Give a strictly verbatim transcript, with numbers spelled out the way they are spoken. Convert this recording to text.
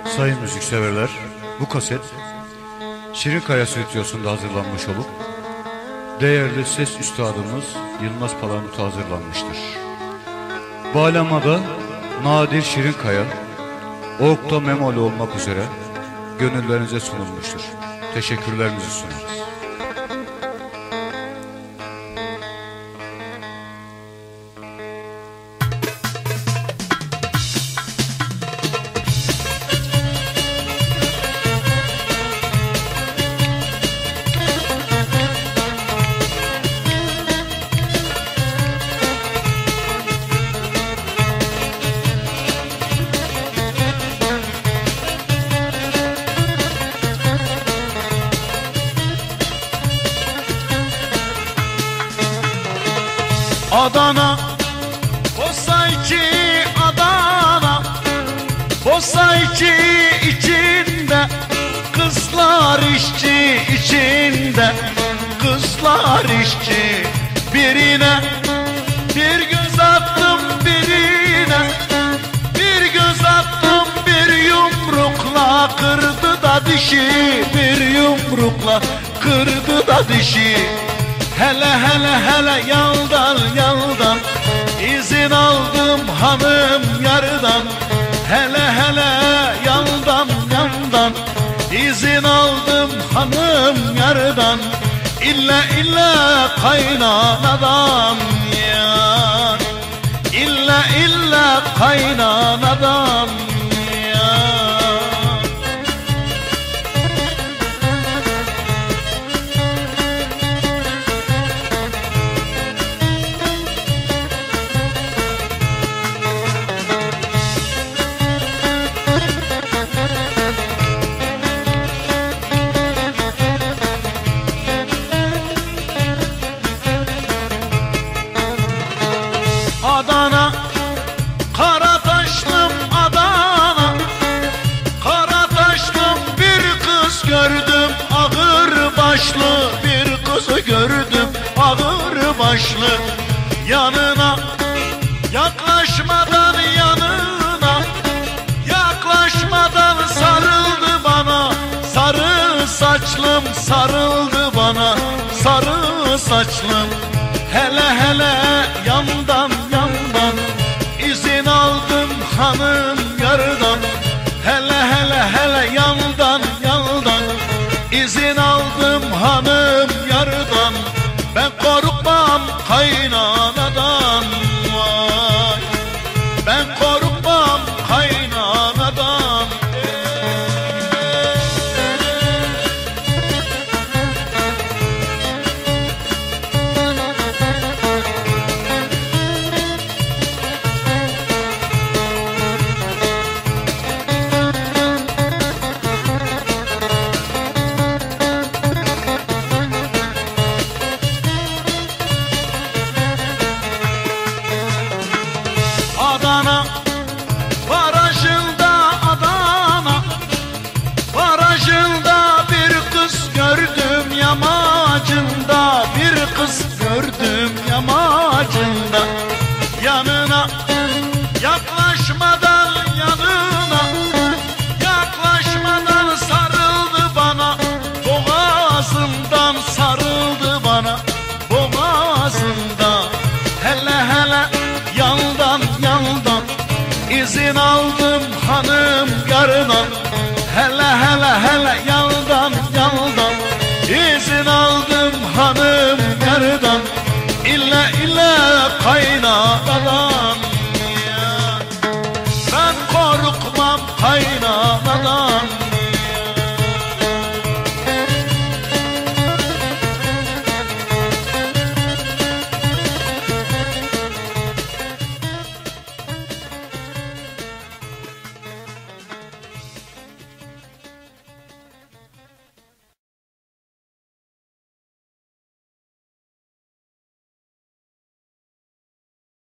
Sayın müzikseverler, bu kaset Şirinkaya Stüdyosu'nda hazırlanmış olup değerli ses üstadımız Yılmaz Palamut'a hazırlanmıştır. Bağlamada Nadir Şirinkaya, Oğukta Memoli olmak üzere gönüllerinize sunulmuştur. Teşekkürlerimizi sunarız. Adana, Bosayki Adana, Bosayki içinde, kızlar işçi içinde, kızlar işçi. Birine bir göz attım, birine bir göz attım, bir yumrukla kırdı da dişi, bir yumrukla kırdı da dişi. Hele hele hele yaldan yaldan izin aldım hanım yardan. Hele hele yaldan yaldan izin aldım hanım yardan. İlla illa kaynanadan ya, İlla illa kaynanadan ya. Adana, Karataşlım Adana, Karataşlım bir kız gördüm, ağır başlı bir kızı gördüm, ağır başlı. Yanına yaklaşmadan, yanına yaklaşmadan sarıldı bana, sarı saçlım sarıldı bana, sarı saçlım. Hele hele yandan yandan izin aldım hanım yardan. Hele hele hele yandan yandan izin aldım hanım yardan. Ben korkmam kaynanadan vay, ben korkmam kaynanadan. Adana, barajında Adana, barajında bir kız gördüm yamacında, bir kız gördüm yamacında. Yanına yaklaşmadan, yanına yaklaşmadan sarıldı bana, boğazından sarıldı bana, boğazında. Hele hele yandan yandan izin aldım hanım yardan. Hele hele hele yandan